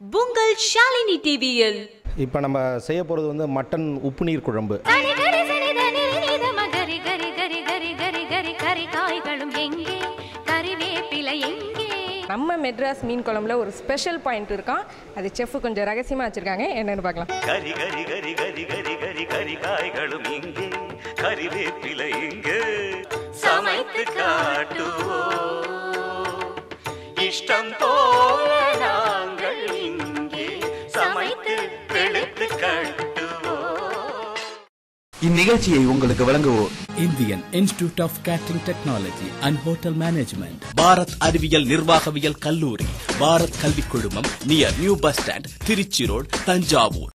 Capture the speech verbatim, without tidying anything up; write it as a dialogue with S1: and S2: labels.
S1: உங்கள் ஷாலினி டிவியில்
S2: இப்போ நம்ம செய்ய போகிறது வந்து மட்டன் உப்பு நீர் குழம்பு.
S3: நம்ம மெட்ராஸ் மீன் குழம்புல ஒரு ஸ்பெஷல் பாயிண்ட் இருக்கான். அது செஃப் கொஞ்சம் ரகசியமா வச்சிருக்காங்க. என்னன்னு பார்க்கலாம்.
S4: கரி கரி கரி கரி கரி கரி கரி காய்களும் இங்கே, கறிவேப்பிலை இங்கே, சமைத்து காட்டுவோம் இஷ்டம் போல நாங்கள் இங்கே சமைத்து எடுத்து காட்டுவோம்.
S5: இந்நிகழ்ச்சியை உங்களுக்கு வழங்குவோர்
S6: Indian Institute of Catering Technology and Hotel Management,
S7: Bharat அறிவியல் நிர்வாகவியல் கல்லூரி, பாரத் கல்வி குழுமம், near new bus stand, Trichy road, Thanjavur.